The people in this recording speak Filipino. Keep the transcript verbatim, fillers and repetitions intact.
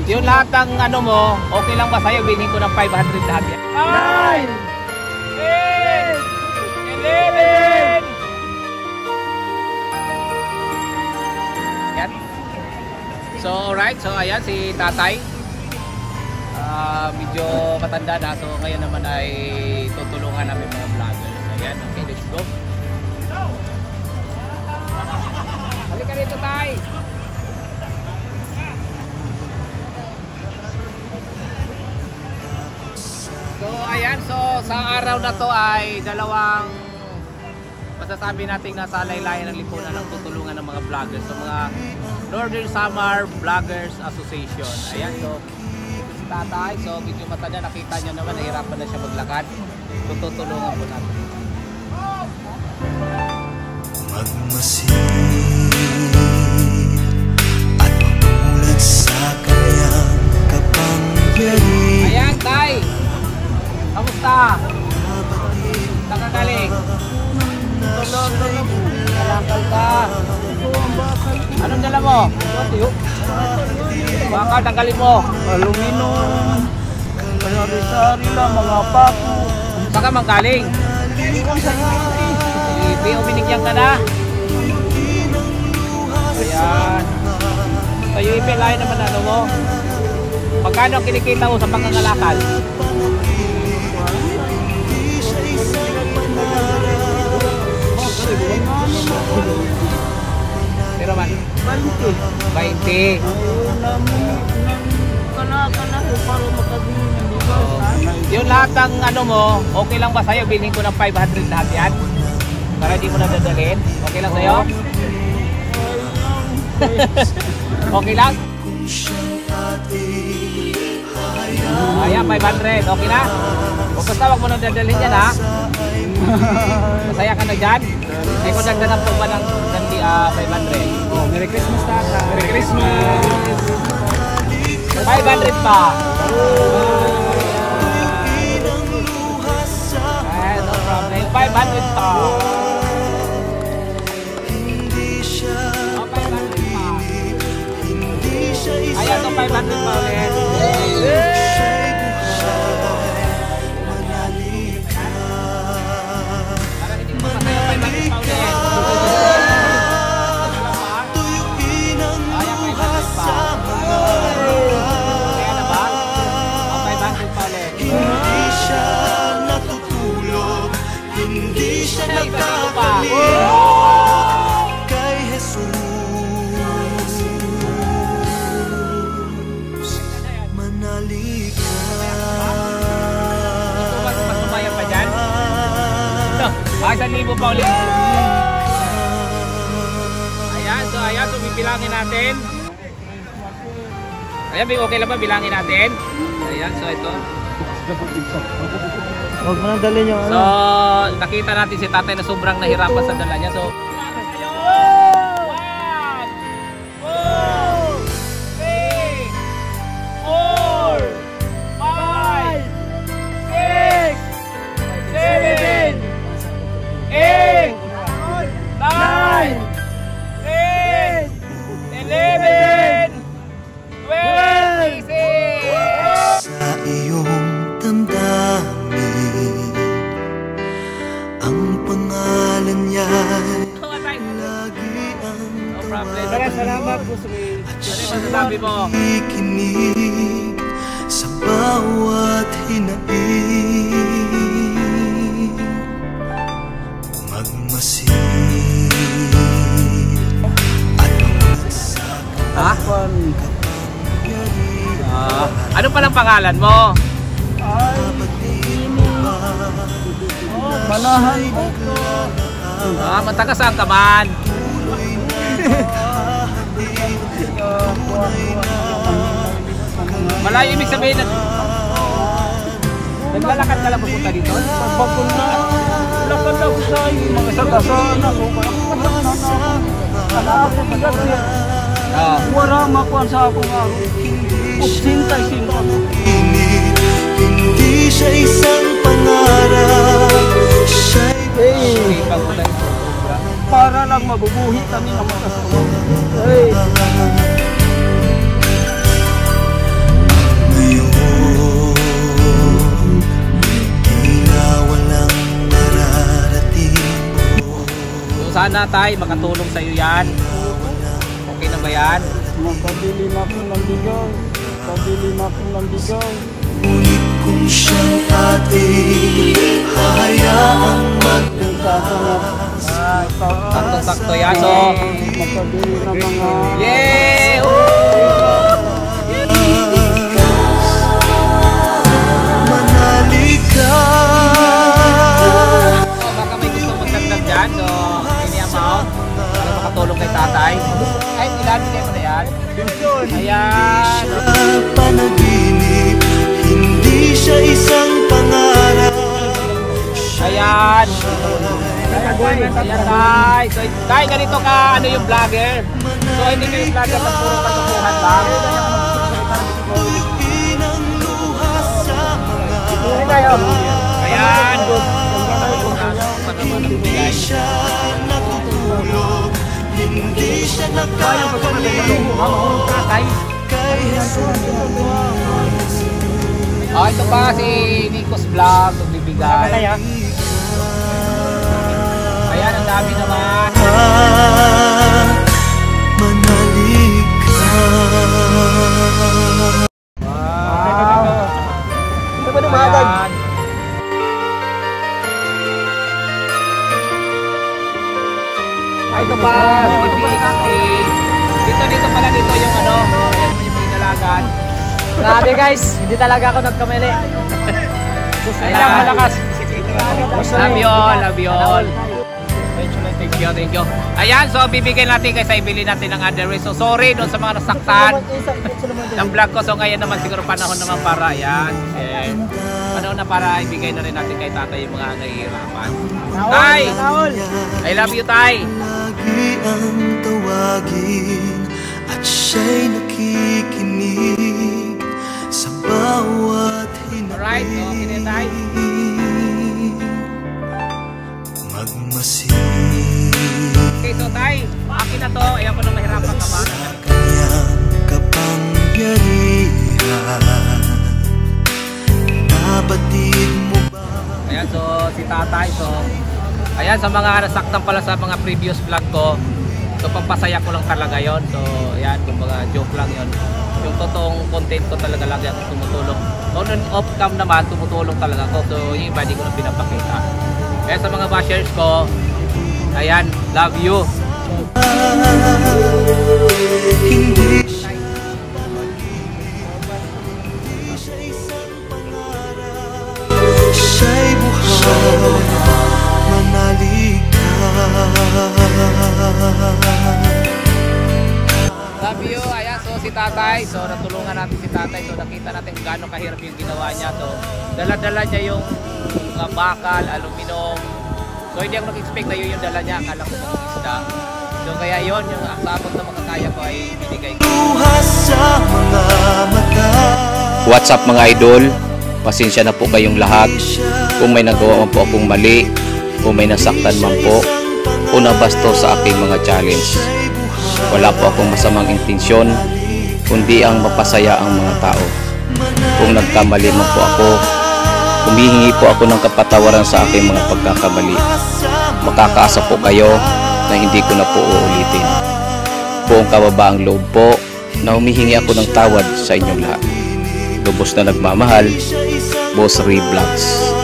Yung lahat ng ano mo, okay lang ba sa'yo? Bilhin ko ng five hundred lahat yan. nine, ten, eleven. Yan. So, alright. So, ayan si tatay. Uh, medyo matanda na. So, ngayon naman ay tutulungan namin mga vloggers. Ayan. Okay, let's go. Halika rito, tay. So, ayan. So, sa araw na to ay dalawang masasabi natin nasa laylayan ng lipunan ng tutulungan ng mga vloggers. So, mga Northern Samar Vloggers Association. Ayan. So, si tatay. So, medyo matanda. Nakita nyo naman. Nahirapan na siya maglakad. So, tutulungan po natin. Magmasid at mamulat sa kanyang kapangyarihan. Ayan, tay! Kamusta? Nakagaling? Tulog, tulog. Kalakal ka. Anong dala mo? Bakal, tanggalin mo. Aluminum, sari-sari lang, mga pako. Saan ka manggaling? Ibi, uminigyan ka na. Ayan. So yung ibi, layo naman ano mo. Pagkano kinikita mo sa pangangalakal? Pero man? twenty. Kana-kana ko para makabili ng Oh. Yung lahat ng ano mo, okay lang ba sa'yo? Bilhin ko ng five hundred lahat yan? Para di mo na dadalhin? Okay lang sa'yo? Okay lang? Ayan, five hundred. Okay na? O basta wag mo na dadalhin yan, ha? Masaya ka na dyan? Hindi ko dagdagan po ba ng uh, five hundred? Oh, Merry Christmas, tata. Merry Christmas! five hundred pa! Ayan, no problem. five hundred pa! Oh, five hundred pa! Ayan, no five hundred pa ulit. Parang hindi mo masaya five hundred pa ulit. Kay Jesus manali ka. Mas masumaya pa dyan? Isang libo pa ulit. Ayan, so ayan, so bibilangin natin. Ayan, okay lang ba bilangin natin? Ayan, so ito. Huwag mo nang dalhin yung So, nakita natin si tatay na sobrang nahirapan sa dala niya. So, one, two, three, four, five, six, seven, eight, nine, ten, eleven, twelve, Sa iyong damdamin ang pangalan niya'y lagi ang no problem. tawagan. salamat po sa may... At Ano siya'y masasabi mo? nakikinig sa bawat hinaing. Magmasid at mamulat sa Ha? kapangyarihan. Ah, ano palang pangalan mo? Manahan po. Ah, mataga saan ka man? Malayo ibig sabihin na... Naglalakad ka lang pupunta dito? Pagpapun na. Lakad ako sa mga sagasan ako. Ala ako magagaya. Oo. Wala makuha sa akong araw. Sintay-sintay. Hindi siya isang pangarap, siya'y Hey, para lang mabubuhi kami ng mga kasama. Hey. sana tay makatulong sa iyo yan. Okay na ba yan? Magpabili na po ng bigay. Pabili na po ng bigay. Ngunit kung siyang ating hahayaang Sakto-sakto yan. So, Magpabili na mga... yeah! manalik ka. So, baka may gusto magdagdag dyan. So, any amount para makatulong kay tatay. Ay, ilan bigay mo na yan? Ayan. Sa panaginip, hindi siya isang pangarap. Ayan. Ayan, tay. So, tay, ganito ka, ano yung vlogger? So, hindi kayo vlogger sa puro katotohan lang. Ayan. Hindi siya natutulog, hindi siya nakakalimot kay Jesus. Oh, ito pa si Nico's Vlog, magbibigay. Ayan, ang dami naman. Manalik ka. Wow. Ito ba dumadag? Ayan. Ay, ito pa. Dito, dito pala dito yung ano, ayan mo yung pinalagan. Grabe guys, hindi talaga ako nagkamali. Ayan, malakas. Love you all, love you all. Thank you, thank you. Ayan, so bibigyan natin kaysa ibili natin ng underwear. So sorry doon sa mga nasaktan ng vlog ko. So ngayon naman siguro panahon naman para yan. Eh, panahon na para ibigay na rin natin kay tatay yung mga nahihirapan. Tay! I love you, tay! Lagi ang tawagin at siya'y nakikinig sa bawat hinapin. Alright, so okay na, tay. Magmasid Okay, so tay, akin na to. Ayaw ko nang mahirapan ka ba? kanyang kapangyarihan. Nabatid mo ba? Ayan, so si tatay. So, ayan, sa mga nasaktan pala sa mga previous vlog ko. So, pampasaya ko lang talaga yon. So, ayan, kung mga joke lang yon. Yung totoong content ko talaga lagi ako tumutulong. On and off cam naman, tumutulong talaga ako. So, yung iba, di ko na pinapakita. Kaya sa mga bashers ko, ayan, love you. Hindi siya'y buhay, manalik ka. Love you. Ayan, so si tatay. So, natulungan natin si tatay. So, nakita natin kung gaano kahirap yung ginawa niya. So, dala-dala niya yung mga bakal, aluminum. So, hindi ako nag-expect na yun yung dala niya. Akala ko mga isda. So, kaya yun, yung sabot na makakaya ko ay binigay ko. Buhas sa mga mata. What's up mga idol? Pasensya na po kayong lahat. Kung may nagawa man po akong mali, kung may nasaktan man po, o nabasto sa aking mga challenge. Wala po akong masamang intensyon, kundi ang mapasaya ang mga tao. Kung nagkamali man po ako, humihingi po ako ng kapatawaran sa aking mga pagkakamali. Makakaasa po kayo na hindi ko na po uulitin. Buong kababaang loob po na humihingi ako ng tawad sa inyong lahat. Lubos na nagmamahal, Boss Ray Vlogs.